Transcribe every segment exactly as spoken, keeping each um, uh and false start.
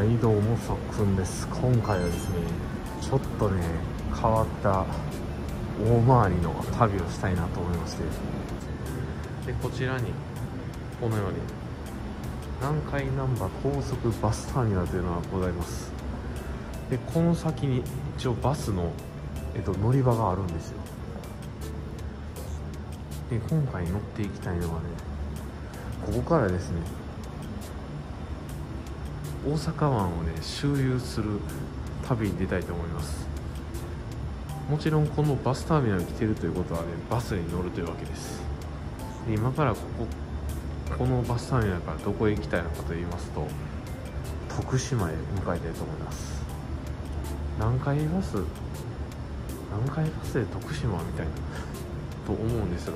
はいどうもさっくんです。今回はですねちょっとね変わった大回りの旅をしたいなと思いまして、でこちらにこのように南海難波高速バスターミナルというのがございます。でこの先に一応バスの、えっと、乗り場があるんですよ。で今回乗っていきたいのはね、ここからですね大阪湾をね周遊する旅に出たいと思います。もちろんこのバスターミナルに来てるということはね、バスに乗るというわけです。で今からこここのバスターミナルからどこへ行きたいのかと言いますと、徳島へ向かいたいと思います。南海バス南海バスで徳島みたいなと思うんですが、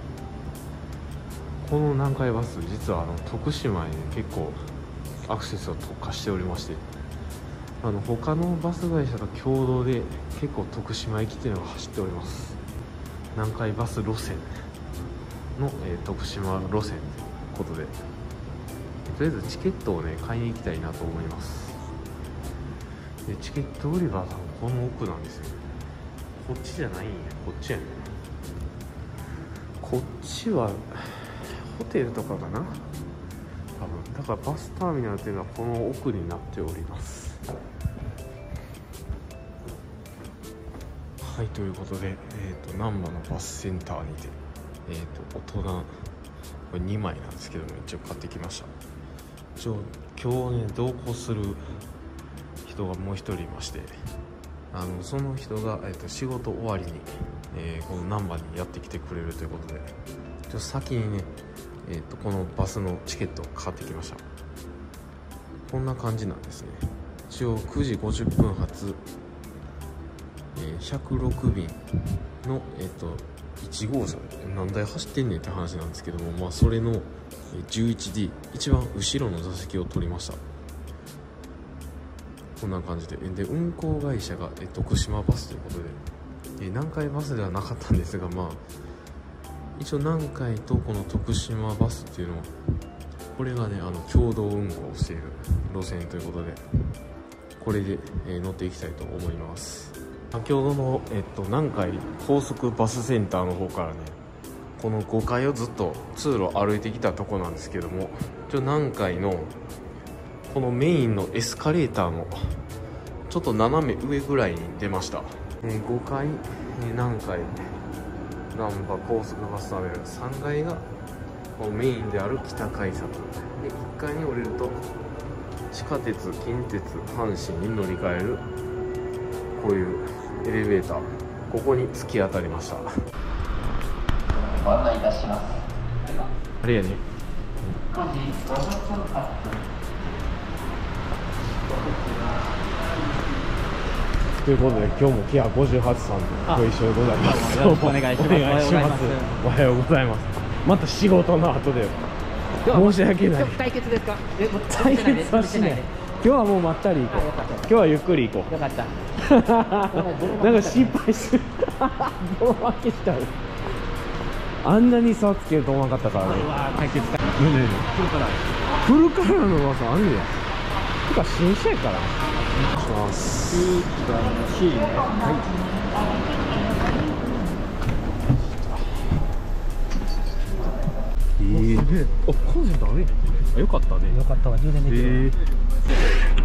この南海バス実はあの徳島へ、ね、結構アクセスを特化しておりまして、あの他のバス会社と共同で結構徳島行きっていうのが走っております。南海バス路線の、えー、徳島路線ということで、とりあえずチケットをね買いに行きたいなと思います。でチケット売り場はこの奥なんですよ。こっちじゃないんや、こっちやね。こっちはホテルとかかな、多分。だからバスターミナルというのはこの奥になっております。はい、ということで、えー、と難波のバスセンターにて、えー、と大人これにまいなんですけども一応買ってきました。一応今日ね同行する人がもう一人いまして、あのその人が、えー、と仕事終わりに、えー、この難波にやってきてくれるということで、ちょ先にねえー、とこのバスのチケットを買ってきました。こんな感じなんですね。一応くじごじゅっぷん発、えー、ひゃくろくびんの、えー、といちごうしゃで何台走ってんねんって話なんですけども、まあ、それの じゅういちディー 一番後ろの座席を取りました。こんな感じで、で運行会社が、えー、徳島バスということで、えー、南海バスではなかったんですが、まあ一応南海とこの徳島バスっていうのを、これがねあの共同運行している路線ということで、これで、えー、乗っていきたいと思います。先ほどの、えっと、南海高速バスセンターの方からね、このごかいをずっと通路を歩いてきたとこなんですけども、一応南海のこのメインのエスカレーターのちょっと斜め上ぐらいに出ました。えー、ごかい、えー、南海難波高速バスターミナル、さんがいがメインである北改札で、いっかいに降りると地下鉄、近鉄、阪神に乗り換えるこういうエレベーター、ここに突き当たりました。 ご案内いたします。 あれやね、 くじごじゅっぷん発ということで、今日もキハごじゅうはちさんとご一緒でございます。 よろしくお願いします。 お願いします。おはようございます。また仕事の後で申し訳ない。 対決ですか？ 対決はしない。今日はもうまったり行こう。今日はゆっくり行こう。 よかった。 なんか心配する。ボロ負けしちゃう。あんなに差をつけると思わなかったからね。 対決か。 ねえねえ。フルカラーの噂あんねや。てか新車やから。お願いします。きゅうばんの C ね。はい。えー、あ、コンセントあるやん。あ、よかったね。 よかったわ、充電できる。 えー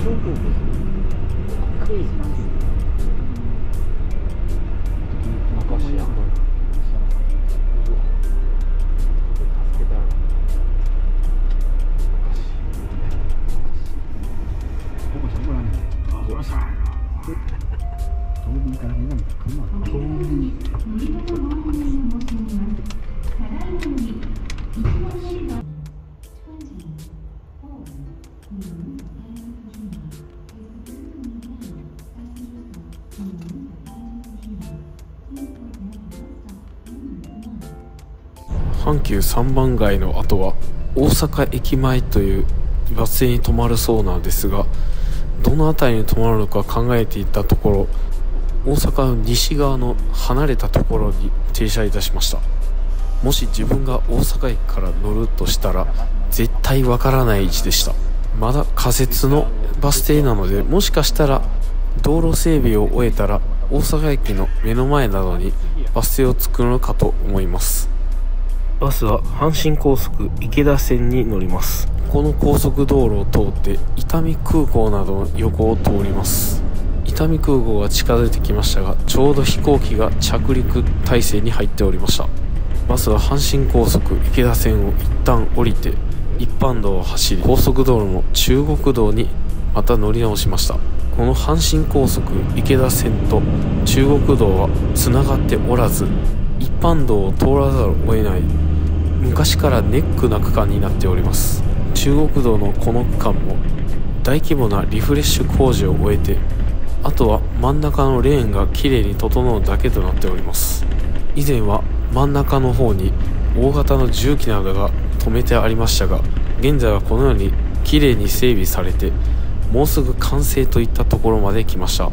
阪急さんばん街の後は大阪駅前というバス停に止まるそうなんですが、どの辺りに止まるのか考えていたところ、大阪の西側の離れたところに停車いたしました。もし自分が大阪駅から乗るとしたら絶対わからない位置でした。まだ仮設のバス停なので、もしかしたら道路整備を終えたら大阪駅の目の前などにバス停を作るのかと思います。バスは阪神高速池田線に乗ります。この高速道路を通って伊丹空港などの横を通ります。伊丹空港が近づいてきましたが、ちょうど飛行機が着陸態勢に入っておりました。バスは阪神高速池田線を一旦降りて一般道を走り、高速道路の中国道にまた乗り直しました。この阪神高速池田線と中国道はつながっておらず、一般道を通らざるを得ない昔からネックな区間になっております。中国道のこの区間も大規模なリフレッシュ工事を終えて、あとは真ん中のレーンがきれいに整うだけとなっております。以前は真ん中の方に大型の重機などが止めてありましたが、現在はこのようにきれいに整備されて、もうすぐ完成といったところまで来ました。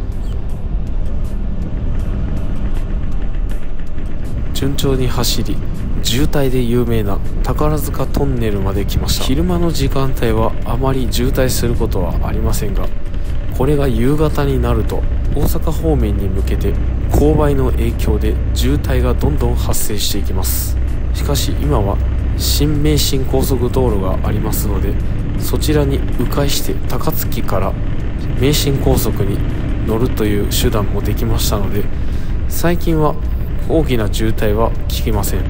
順調に走り、渋滞で有名な宝塚トンネルまで来ました。昼間の時間帯はあまり渋滞することはありませんが、これが夕方になると大阪方面に向けて勾配の影響で渋滞がどんどん発生していきます。しかし今は新名神高速道路がありますので、そちらに迂回して高槻から名神高速に乗るという手段もできましたので、最近は大きな渋滞は聞きません。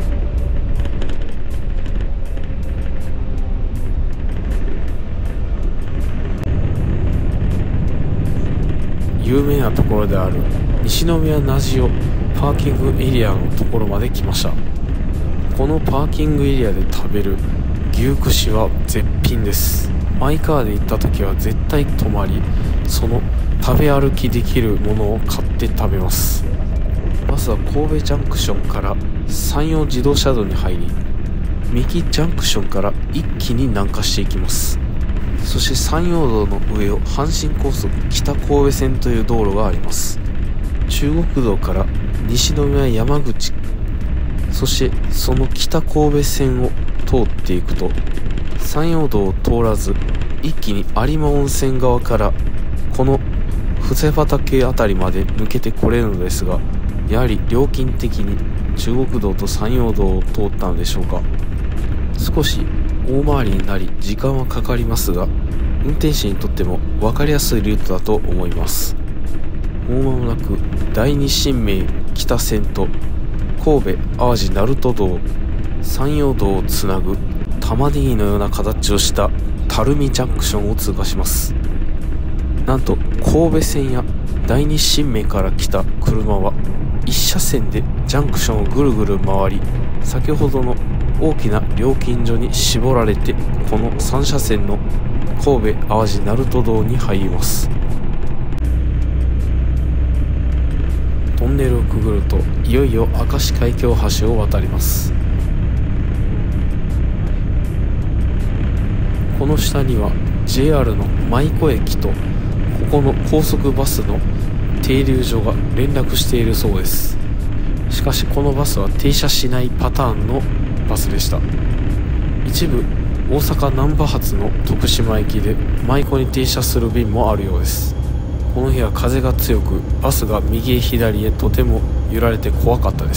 有名なところである西宮名塩パーキングエリアのところまで来ました。このパーキングエリアで食べる牛串は絶品です。マイカーで行った時は絶対泊まり、その食べ歩きできるものを買って食べます。バスは神戸ジャンクションから山陽自動車道に入り、三木ジャンクションから一気に南下していきます。そして山陽道の上を阪神高速北神戸線という道路があります。中国道から西宮山口、そしてその北神戸線を通っていくと、山陽道を通らず一気に有馬温泉側からこの布施畑あたりまで抜けてこれるのですが、やはり料金的に中国道と山陽道を通ったのでしょうか。少し大回りになり時間はかかりますが、運転手にとっても分かりやすいルートだと思います。もう間もなく第二新名北線と神戸淡路鳴門道山陽道をつなぐ玉ねぎのような形をした垂水ジャンクションを通過します。なんと神戸線や第二新名から来た車は一車線でジャンクションをぐるぐる回り、先ほどの大きな料金所に絞られて、このさん車線の神戸淡路鳴門道に入ります。トンネルをくぐるといよいよ明石海峡橋を渡ります。この下には ジェイアール の舞子駅とここの高速バスの停留所が連絡しているそうです。しかしこのバスは停車しないパターンのバスでした。一部大阪難波発の徳島駅で舞子に停車する便もあるようです。この日は風が強く、バスが右へ左へとても揺られて怖かったです。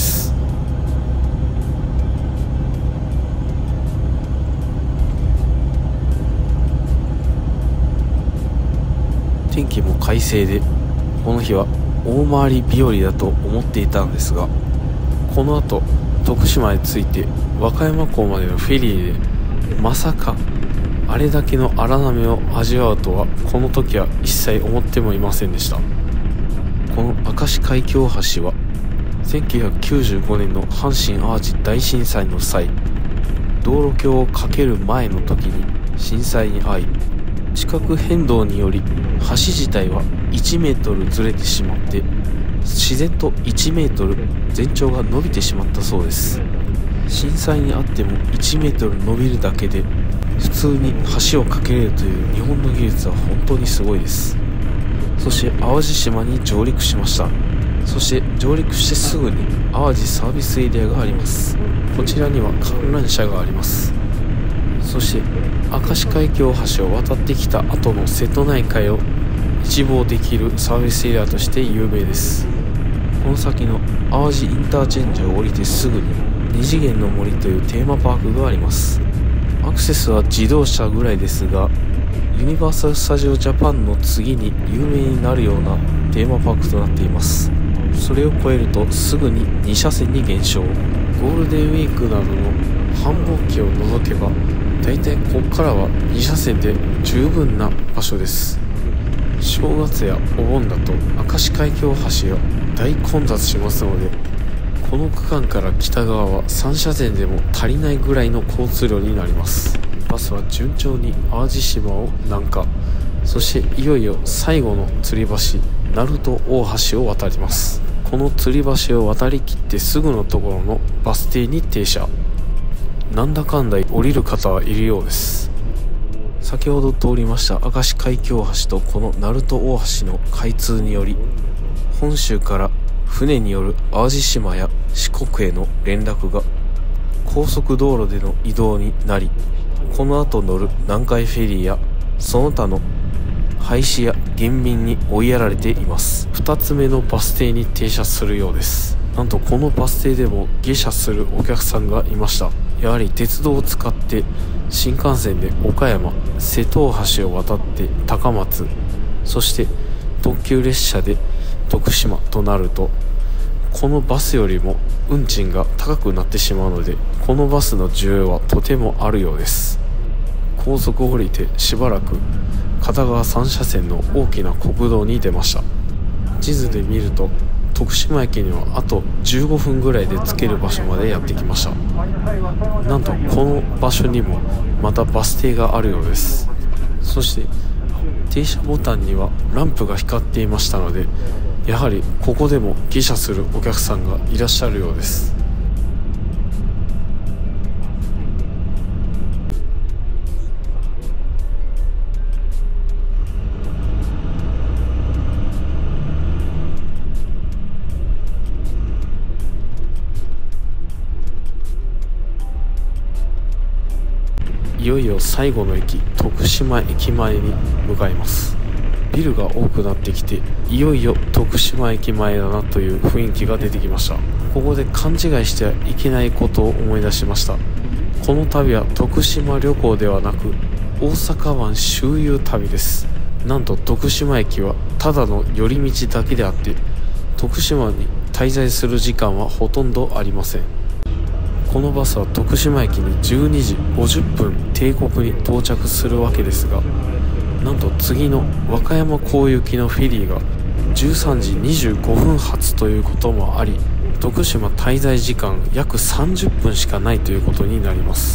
気も快晴で、この日は大回り日和だと思っていたんですが、この後徳島へ着いて和歌山港までのフェリーで、まさかあれだけの荒波を味わうとはこの時は一切思ってもいませんでした。この明石海峡大橋はせんきゅうひゃくきゅうじゅうごねんの阪神淡路大震災の際、道路橋を架ける前の時に震災に遭い、地殻変動により橋自体はいちメートルずれてしまって、自然といちメートル全長が伸びてしまったそうです。震災にあってもいちメートル伸びるだけで普通に橋を架けれるという日本の技術は本当にすごいです。そして淡路島に上陸しました。そして上陸してすぐに淡路サービスエリアがあります。こちらには観覧車があります。そして明石海峡大橋を渡ってきた後の瀬戸内海を一望できるサービスエリアとして有名です。この先の淡路インターチェンジを降りてすぐに二次元の森というテーマパークがあります。アクセスは自動車ぐらいですが、ユニバーサル・スタジオ・ジャパンの次に有名になるようなテーマパークとなっています。それを超えるとすぐにに車線に減少。ゴールデンウィークなどの繁忙期を除けば、だいたいここからはに車線で十分な場所です。正月やお盆だと明石海峡大橋が大混雑しますので、この区間から北側はさん車線でも足りないぐらいの交通量になります。バスは順調に淡路島を南下、そしていよいよ最後の吊り橋鳴門大橋を渡ります。この吊り橋を渡りきってすぐのところのバス停に停車。なんだかんだ降りる方はいるようです。先ほど通りました明石海峡大橋とこの鳴門大橋の開通により、本州から船による淡路島や四国への連絡が高速道路での移動になり、この後乗る南海フェリーやその他の廃止や減便に追いやられています。ふたつめのバス停に停車するようです。なんとこのバス停でも下車するお客さんがいました。やはり鉄道を使って新幹線で岡山、瀬戸大橋を渡って高松、そして特急列車で徳島となると、このバスよりも運賃が高くなってしまうので、このバスの需要はとてもあるようです。高速を降りてしばらく片側さん車線の大きな国道に出ました。地図で見ると徳島駅にはあとじゅうごふんぐらいで着ける場所までやってきました。なんとこの場所にもまたバス停があるようです。そして停車ボタンにはランプが光っていましたので、やはりここでも下車するお客さんがいらっしゃるようです。いよいよ最後の駅徳島駅前に向かいます。ビルが多くなってきて、いよいよ徳島駅前だなという雰囲気が出てきました。ここで勘違いしてはいけないことを思い出しました。この旅は徳島旅行ではなく大阪湾周遊旅です。なんと徳島駅はただの寄り道だけであって、徳島に滞在する時間はほとんどありません。このバスは徳島駅にじゅうにじごじゅっぷん定刻に到着するわけですが、なんと次の和歌山港行きのフェリーがじゅうさんじにじゅうごふん発ということもあり、徳島滞在時間約さんじゅっぷんしかないということになります。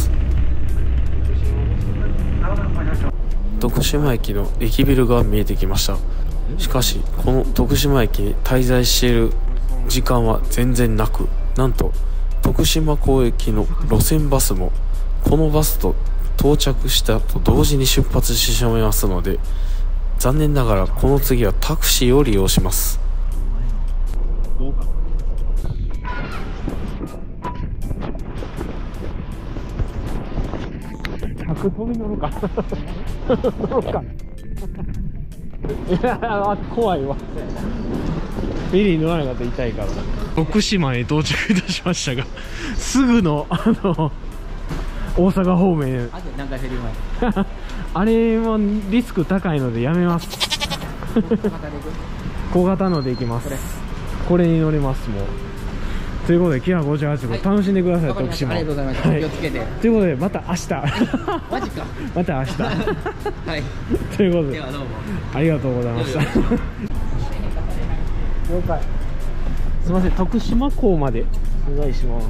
徳島駅の駅ビルが見えてきました。しかしこの徳島駅に滞在している時間は全然なく、なんと徳島港行きの路線バスもこのバスと到着したと同時に出発してしまいますので、残念ながらこの次はタクシーを利用します。 客飛び乗るか乗るかいや怖いわ。フェリー乗らなかったら痛いから。徳島へ到着いたしましたが、すぐのあの大阪方面あれ何回フェリー前あれもリスク高いのでやめます。 小型ので行きます。これに乗りますもう。ということでキハごじゅうはち号楽しんでください。徳島。 ありがとうございます。気をつけて。 ということでまた明日。 マジか。 また明日。 はい。 ということでではどうもありがとうございました。了解。すみません、徳島港までお願いします。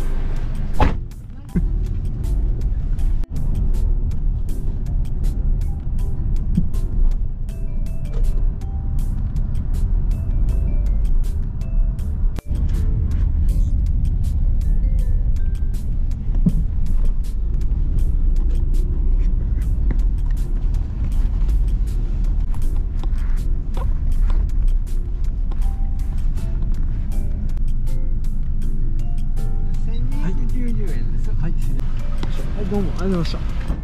どうもありがとうございました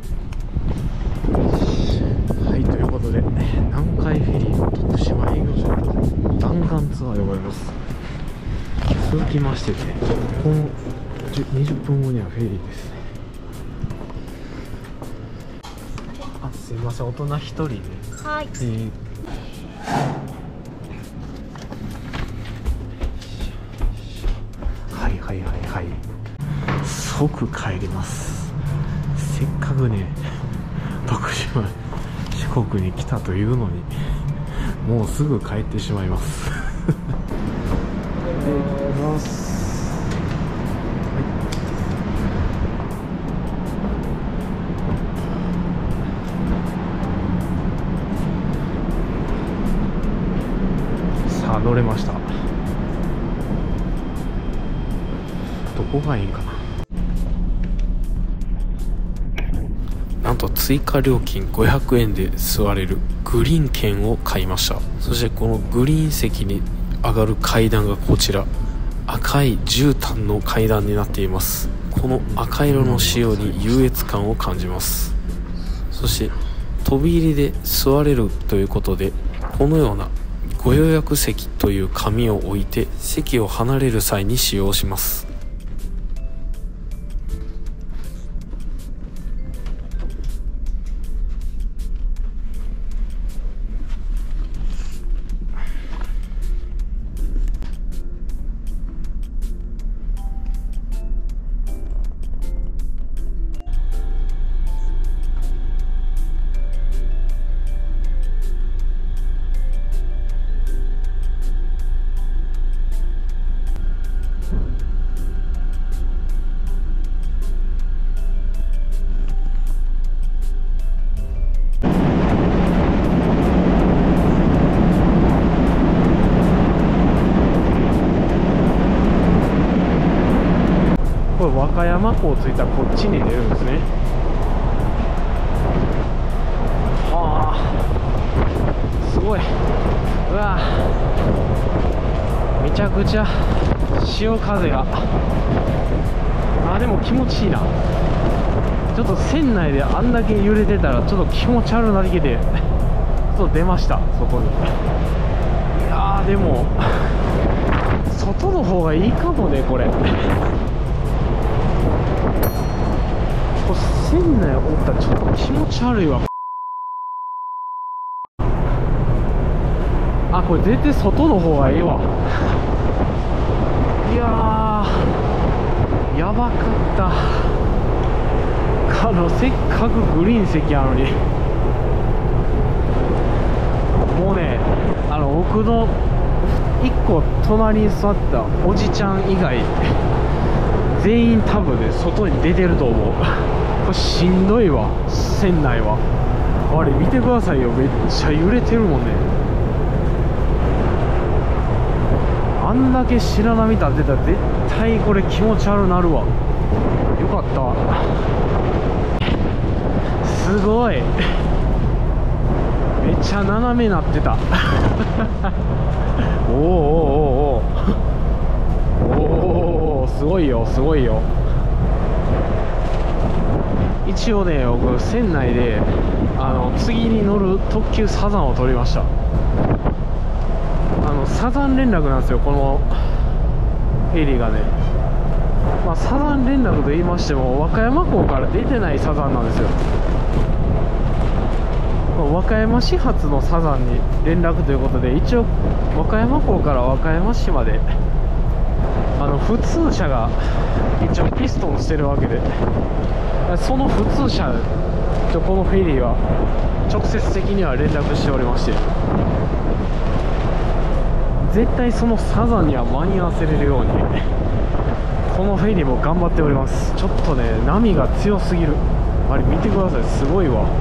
。はい、ということで南海フェリーの徳島営業所弾丸ツアーでございます。続きましてね、このにじゅっぷんごにはフェリーですね。あ、すいません、大人ひとりね。 はい。 えーはいはいはいはい。即帰ります。せっかくね徳島四国に来たというのにもうすぐ帰ってしまいます。でます、はい、さあ乗れました。どこがいいんかな。なんと追加料金ごひゃくえんで座れるグリーン券を買いました。そしてこのグリーン席に上がる階段がこちら、赤い絨毯の階段になっています。この赤色の仕様に優越感を感じます。そして飛び入りで座れるということで、このようなご予約席という紙を置いて席を離れる際に使用します。これ和歌山港着いたらこっちに出るんですね。はあ、すごい。うわ、めちゃくちゃ潮風が、あ、でも気持ちいいな。ちょっと船内であんだけ揺れてたらちょっと気持ち悪くなりけて、ちょっと出ました、外に。いやー、でも外の方がいいかもね、これ。船内おったらちょっと気持ち悪いわ。あ、これ絶対外の方がいいわ。いやー、やばかった。あのせっかくグリーン席やのに、もうね、あの僕のいっこ隣に座ったおじちゃん以外全員多分ね外に出てると思う。これしんどいわ、船内は。あれ見てくださいよ、めっちゃ揺れてるもんね。あんだけ白波立ってたら絶対これ気持ち悪なるわ。よかった。すごい、めっちゃ斜めなってた。おーおーおーおーおー、すごいよすごいよ。一応ね、僕船内であの次に乗る特急サザンを取りました。あのサザン連絡なんですよ、このフェリーがね。まあ、サザン連絡と言いましても和歌山港から出てないサザンなんですよ。 和歌山市発のサザンに連絡ということで、一応和歌山港から和歌山市まであの普通車が一応ピストンしてるわけで、その普通車とこのフェリーは直接的には連絡しておりまして、絶対そのサザンには間に合わせれるようにこのフェリーも頑張っております。ちょっとね波が強すぎる。あれ見てください、すごいわ。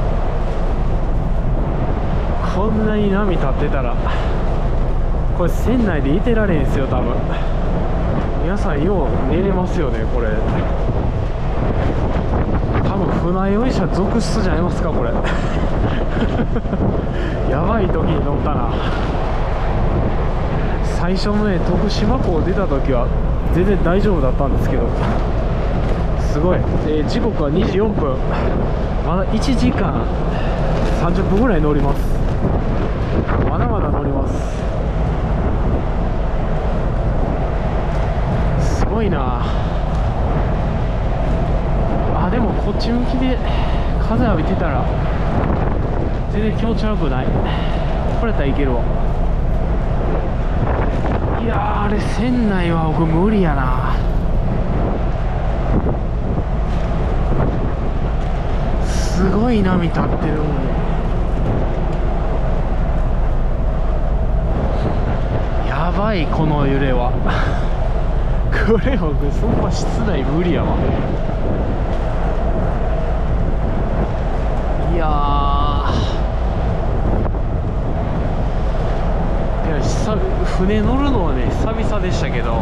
こんなに波立ってたらこれ船内でいてられんすよ多分。皆さんよう寝れますよねこれ。多分船酔い者続出じゃないますかこれやばい時に乗ったな。最初のね徳島港出た時は全然大丈夫だったんですけど、すごい、えー、時刻はにじよんぷん、まだいちじかんさんじゅっぷんぐらい乗ります。まだまだ乗ります。すごいなあ。でもこっち向きで風浴びてたら全然気持ち悪くない。これやったらいけるわ。いやー、あれ船内は僕無理やな。すごい波立ってるもん。やばいこの揺れはこれ僕そんな室内無理やわ。いやー、いや久船乗るのはね久々でしたけど、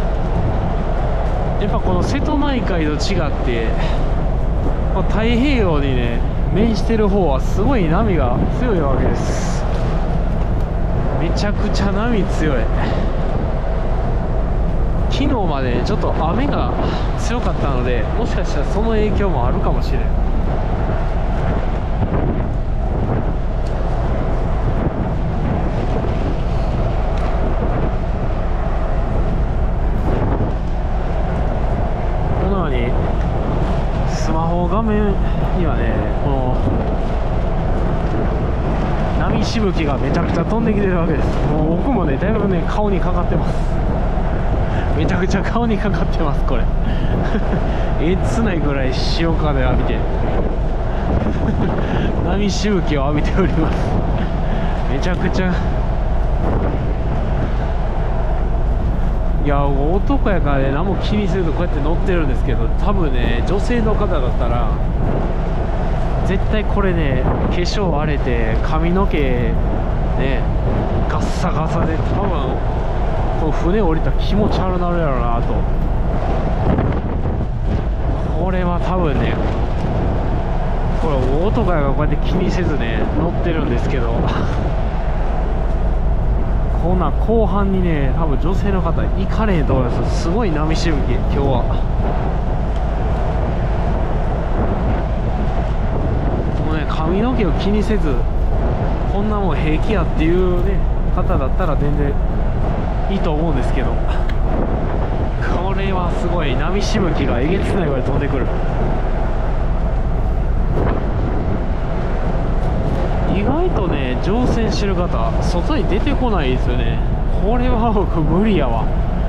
やっぱこの瀬戸内海と違って太平洋にね面してる方はすごい波が強いわけです。めちゃくちゃ波強い。昨日までちょっと雨が強かったので、もしかしたらその影響もあるかもしれん。このようにスマホ画面にはねこの波しぶきがめちゃくちゃ飛んできてるわけです。もう僕もねだいぶね顔にかかってます。めちゃくちゃ顔にかかってますこれえつないぐらい潮風浴びて波しぶきを浴びております。めちゃくちゃ、いや男やからね何も気にせずこうやって乗ってるんですけど、多分ね女性の方だったら絶対これね化粧荒れて髪の毛ねガッサガサで多分この船降りたら気持ち悪なるやろうなと。これは多分ねこれ男やがこうやって気にせずね乗ってるんですけどこんな後半にね多分女性の方行かれへんと思います。すごい波しぶき今日は。もうね髪の毛を気にせずこんなもん平気やっていうね方だったら全然いいと思うんですけど、これはすごい波しぶきがえげつないぐらい飛んでくる。意外とね乗船してる方外に出てこないですよね。これは僕無理やわ。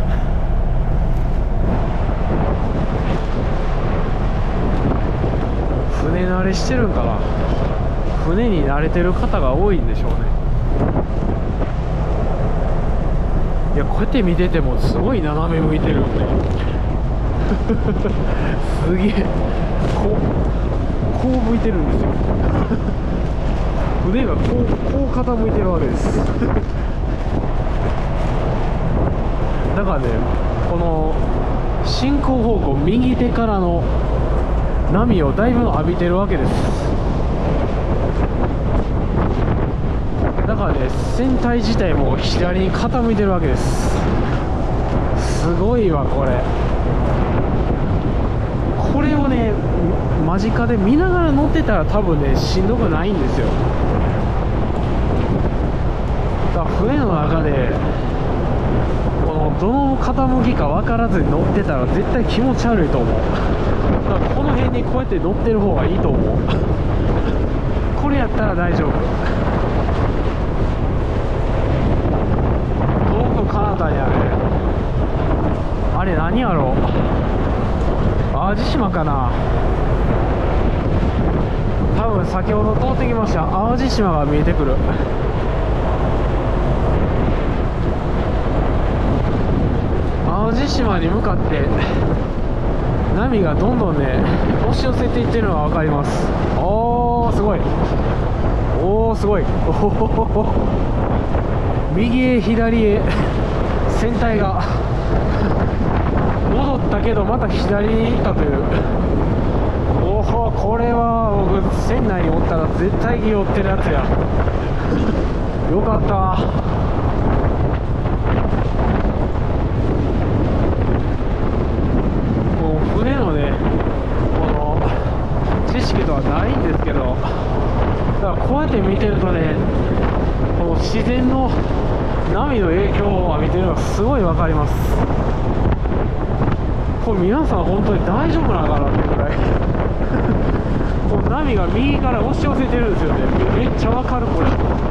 船慣れしてるんかな。船に慣れてる方が多いんでしょうね。いやこうやって見ててもすごい斜め向いてるんですげえこうこう向いてるんですよ腕がこうこう傾いてるわけですだからねこの進行方向右手からの波をだいぶ浴びてるわけです。だからね船体自体も左に傾いてるわけです。すごいわこれ。これをね間近で見ながら乗ってたら多分ねしんどくないんですよ。だから船の中でこのどの傾きか分からずに乗ってたら絶対気持ち悪いと思う。だからこの辺にこうやって乗ってる方がいいと思うこれやったら大丈夫。遠く彼方にある、あれ何やろう、淡路島かな。多分先ほど通ってきました淡路島が見えてくる。淡路島に向かって波がどんどんね押し寄せていってるのが分かります。おーすごい、おおすごい、おほほほほ、右へ左へ船体が戻ったけどまた左に行ったという。おお、これは僕船内におったら絶対に寄ってるやつや。よかった。もう船のねこの知識とはないんですけど、だからこうやって見てるとね、この自然の波の影響を浴びてるのがすごい分かります。これ皆さん本当に大丈夫なのかなってぐらいこの波が右から押し寄せてるんですよね。めっちゃ分かるこれ。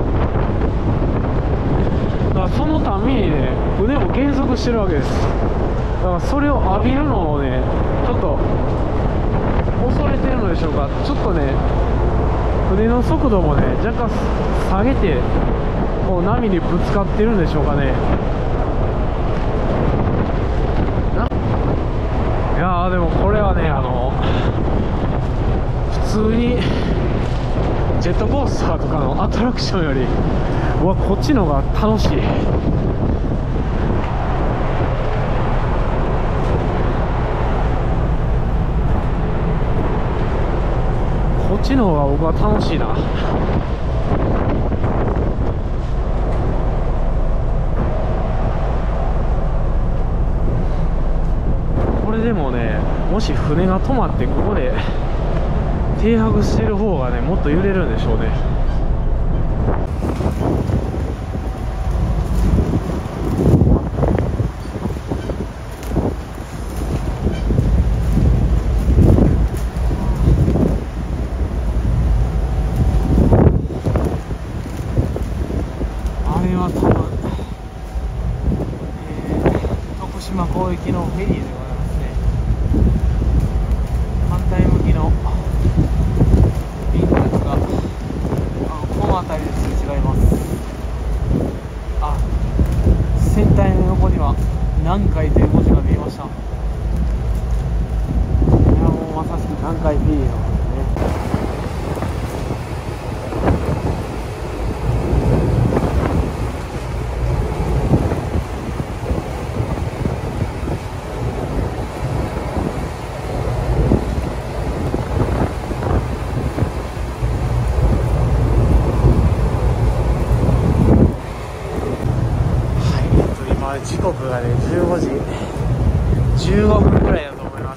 だからそのためにね船も減速してるわけです。だからそれを浴びるのをねちょっと恐れてるのでしょうか。ちょっとね船の速度もね若干下げてこう波にぶつかってるんでしょうかね。いやーでもこれはねあの普通にジェットコースターとかのアトラクションよりうわこっちの方が楽しい。こっちの方が僕は楽しいな。これでもねもし船が止まってここで停泊してる方がねもっと揺れるんでしょうね。あれは多分、えー、徳島港行きのフェリーでございますね。反対向きの便のやつがあのこの辺りですれ違います。あ、船体の横には南海という文字が見えました。いやもうまさしく南海フェリーのね。時刻がねじゅうごじじゅうごふんぐらいだと思います。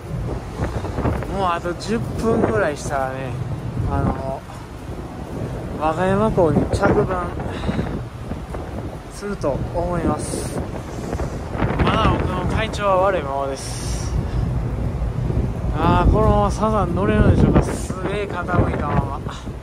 もうあとじゅっぷんぐらいしたらねあの和歌山港に着岸すると思います。まだ僕の体調は悪いままです。ああこのままサザン乗れるんでしょうか。すげえ傾いたまま。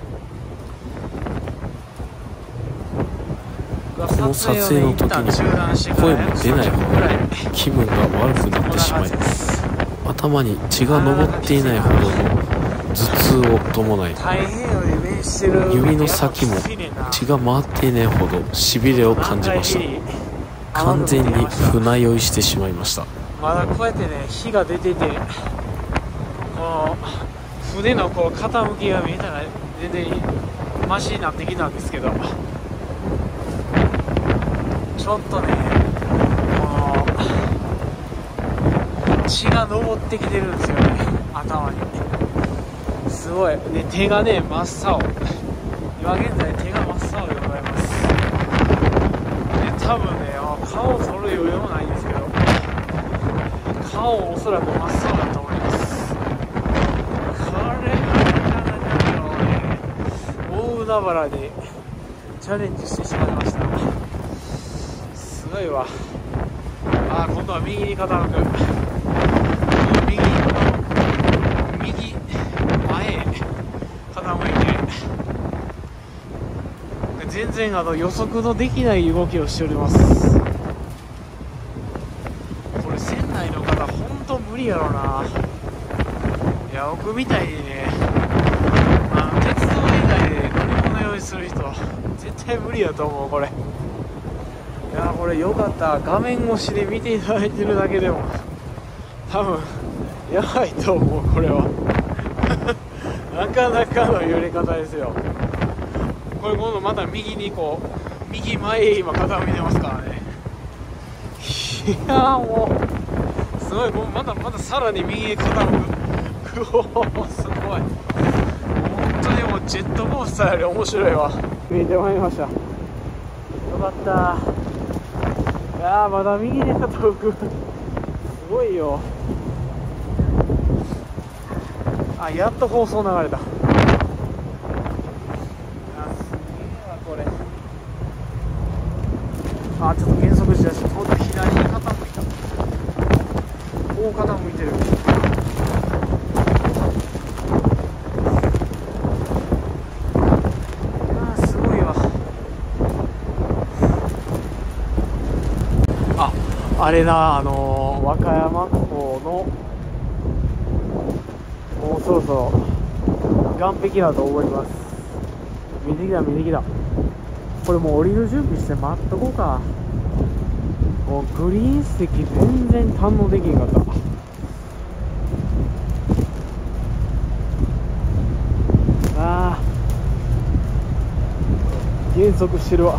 この撮影の時に声も出ないほど気分が悪くなってしまい、頭に血が上っていないほどの頭痛を伴い、指の先も血が回っていないほどしびれを感じました。完全に船酔いしてしまいました。 まだこうやってね火が出てて、この船のこう傾きが見えたら全然マシになってきたんですけど、ちょっとねこの血が上ってきてるんですよね頭に。すごいで手がね真っ青、今現在手が真っ青でございます。で多分ね顔を撮る余裕もないんですけど、顔おそらく真っ青だと思います。これがなかなかのね大海原でチャレンジしてしまいました。すごいわ。あー今度は右に傾く。右に傾く。右前へ傾いて全然あの予測のできない動きをしております。これ船内の方本当無理やろな。いや僕みたいにね、あの鉄道以外で乗り物用意する人は絶対無理やと思う。これいやこれよかった。画面越しで見ていただいてるだけでも多分やばいと思う。これはなかなかの揺れ方ですよ。これ今度また右にこう右前へ今傾いてますからね。いやもうすごい。もうまだまださらに右へ傾く。うおすごい。本当にもうジェットコースターより面白いわ。見えてまいりました。よかった。いやーまだ右で傾く。すごいよ。あ、やっと放送流れた。あ、すげえわこれ。あ、ちょっと減速しだした。今度左に傾いた。こう傾いてる。あーすごいわ。あ、あれな、あのー、和歌山港のもうそろそろ岸壁だと思います。見てきた見てきた。これもう降りる準備して待っとこうか。もうグリーン席全然堪能できんかった。あー減速してるわ。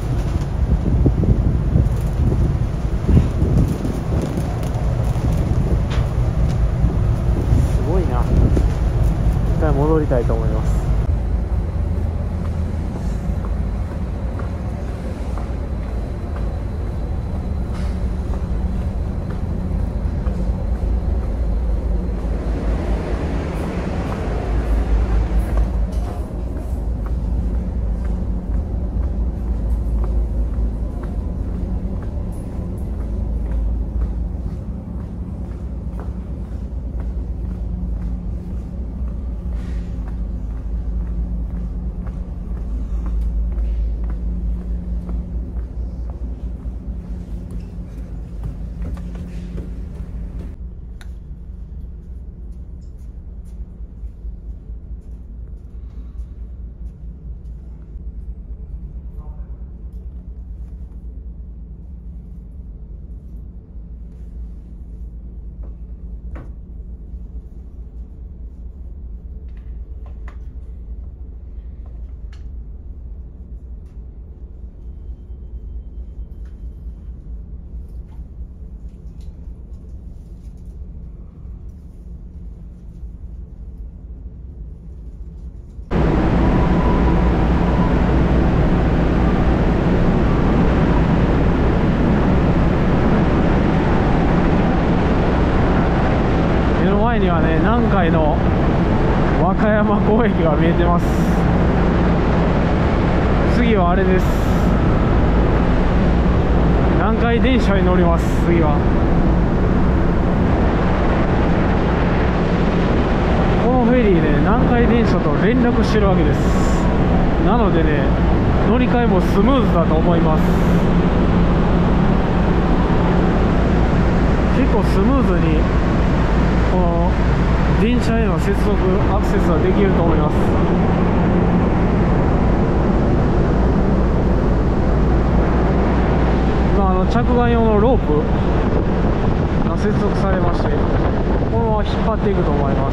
一回戻りたいと思います。前にはね、南海の和歌山港駅が見えてます。次はあれです。南海電車に乗ります。次はこのフェリーね、南海電車と連絡してるわけです。なのでね、乗り換えもスムーズだと思います。結構スムーズにこの電車への接続アクセスはできると思います。今あの着岸用のロープが接続されまして、このまま引っ張っていくと思います。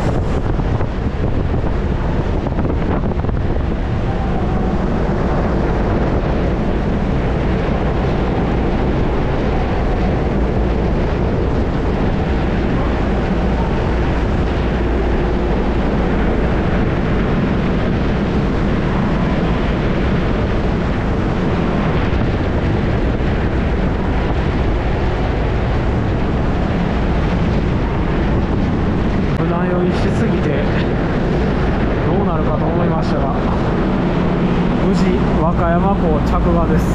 和歌山港着岸です。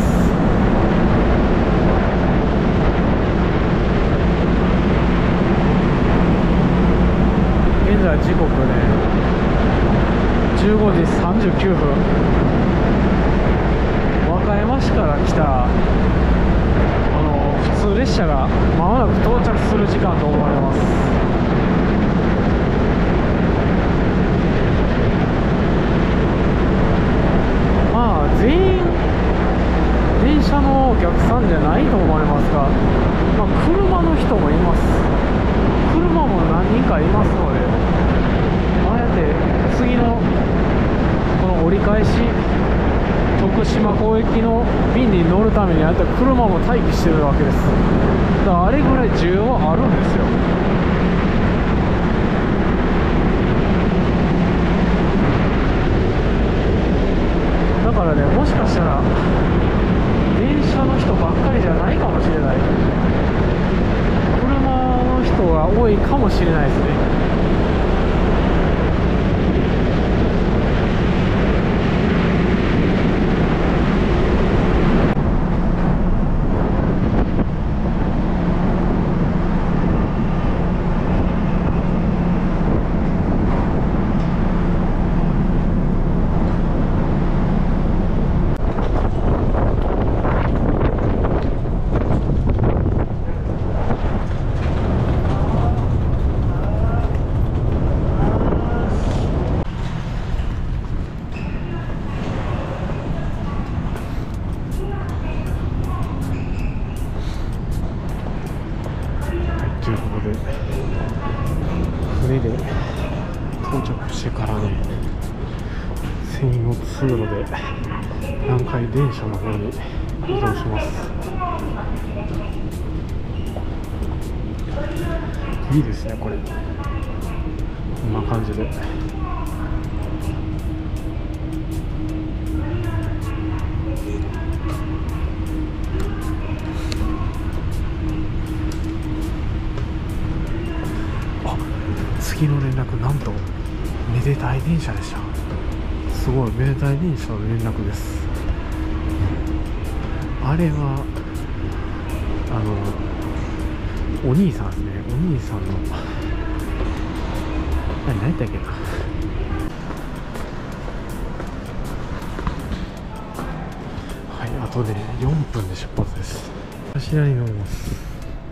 現在時刻ねじゅうごじさんじゅうきゅうふん。 から来たあの普通列車がまもなく到着する時間と思われます。まあ全員電車のお客さんじゃないと思いますが、まあ、車の人もいます。車も何人かいますので、ああやって次のこの折り返し徳島港行きの便に乗るためにああやって車も待機してるわけです。だからあれぐらい需要はあるんですよ。だからね、もしかしたら電車の人ばっかりじゃないかもしれない。車の人が多いかもしれないですね。ということで、船で到着してからね、専用通路で南海電車の方に移動します。いいですね、これ。こんな感じで。次の連絡、なんとめでたい電車でした。すごい、めでたい電車の連絡です。あれはあのお兄さんですね。お兄さんの何何やったっけな。はい、あとでよんぷんで出発です。柱に乗ります。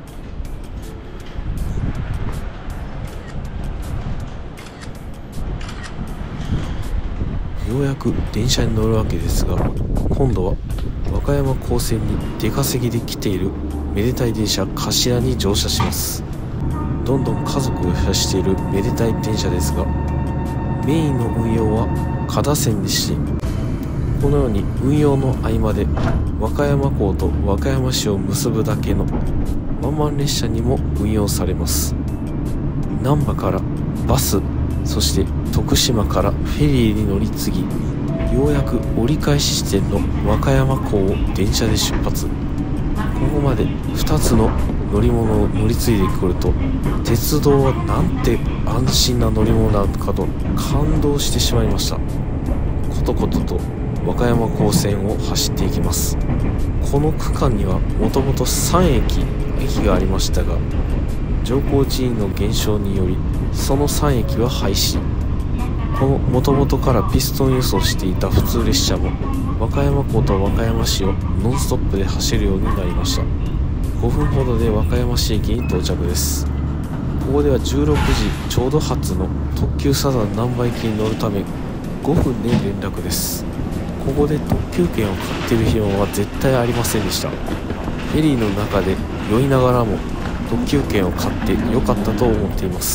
ようやく電車に乗るわけですが、今度は和歌山高専に出稼ぎで来ているめでたい電車頭に乗車します。どんどん家族を増やしているめでたい電車ですが、メインの運用は加田線でして、このように運用の合間で和歌山港と和歌山市を結ぶだけのワンマン列車にも運用されます。難波からバス、そして徳島からフェリーに乗り継ぎ、ようやく折り返し地点の和歌山港を電車で出発。ここまでふたつの乗り物を乗り継いでくると、鉄道はなんて安心な乗り物なのかと感動してしまいました。ことことと和歌山港線を走っていきます。この区間にはもともとさんえき駅がありましたが、乗降人員の減少によりそのさんえきは廃止。この元々からピストン輸送していた普通列車も和歌山港と和歌山市をノンストップで走るようになりました。ごふんほどで和歌山市駅に到着です。ここではじゅうろくじちょうど発の特急サザン難波行きに乗るためごふんで連絡です。ここで特急券を買っている暇は絶対ありませんでした。フェリーの中で酔いながらも特急券を買ってよかったと思っています。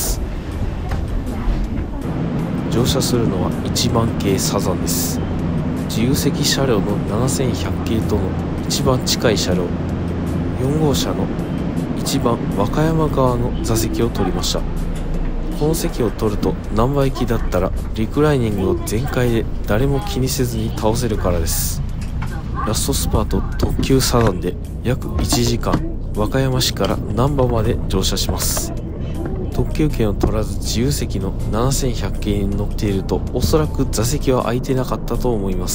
乗車するのはいちばん系サザンです。自由席車両のななせんひゃく系との一番近い車両、よん号車の一番和歌山側の座席を取りました。この席を取ると難波行きだったらリクライニングを全開で誰も気にせずに倒せるからです。ラストスパート特急サザンで約いちじかん和歌山市から難波まで乗車します。特急券を取らず自由席のななせんひゃく系に乗っているとおそらく座席は空いてなかったと思います。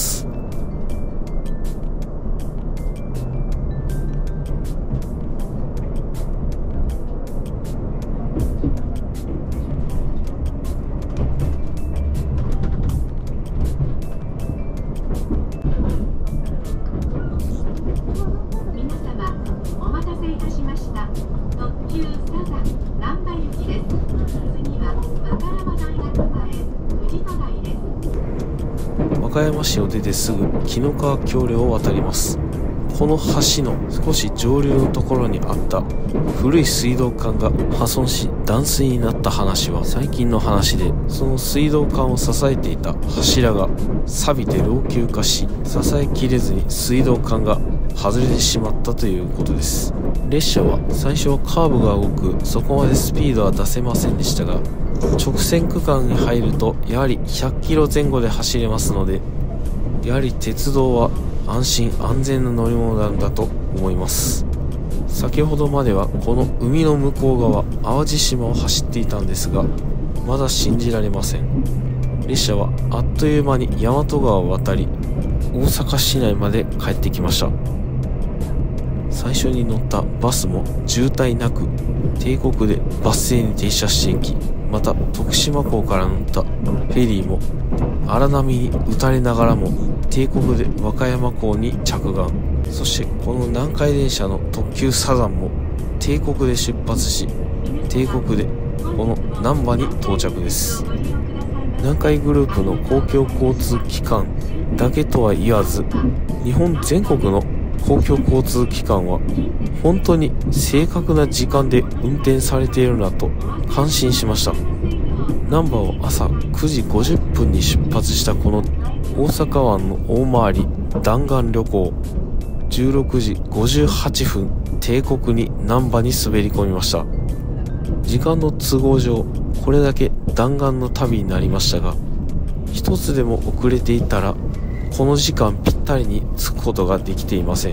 和歌山市を出てすぐ紀の川橋梁を渡ります。この橋の少し上流のところにあった古い水道管が破損し断水になった話は最近の話で、その水道管を支えていた柱が錆びて老朽化し、支えきれずに水道管が外れてしまったということです。列車は最初はカーブが多くそこまでスピードは出せませんでしたが、直線区間に入るとやはりひゃっキロぜん後で走れますので、やはり鉄道は安心安全な乗り物なんだと思います。先ほどまではこの海の向こう側淡路島を走っていたんですが、まだ信じられません。列車はあっという間に大和川を渡り大阪市内まで帰ってきました。最初に乗ったバスも渋滞なく帝国でバス停に停車していき、また徳島港から乗ったフェリーも荒波に打たれながらも帝国で和歌山港に着岸。そしてこの南海電車の特急サザンも帝国で出発し、帝国でこの難波に到着です。南海グループの公共交通機関だけとは言わず、日本全国の公共交通機関は本当に正確な時間で運転されているなと感心しました。難波を朝くじごじゅっぷんに出発したこの大阪湾の大回り弾丸旅行、じゅうろくじごじゅうはっぷん帝国に難波に滑り込みました。時間の都合上これだけ弾丸の旅になりましたが、一つでも遅れていたらこの時間ぴったりに着くことができていません。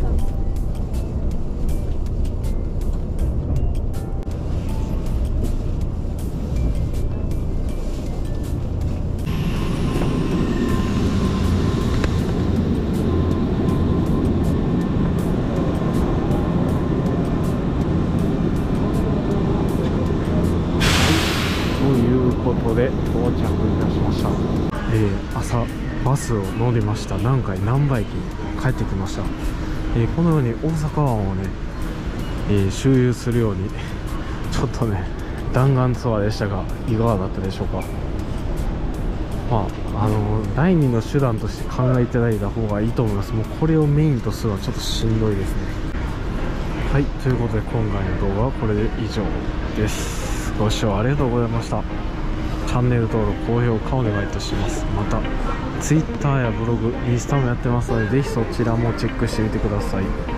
ということで到着いたしました。えー、朝バスを乗りました。南海難波駅に帰ってきました。えー、このように大阪湾をね、えー、周遊するようにちょっとね弾丸ツアーでしたが、いかがだったでしょうか。まああのー、第二の手段として考えていただいた方がいいと思います。もうこれをメインとするのはちょっとしんどいですね。はい、ということで今回の動画はこれで以上です。ご視聴ありがとうございました。チャンネル登録、高評価お願いいたします。また Twitter やブログ、インスタもやってますので、ぜひそちらもチェックしてみてください。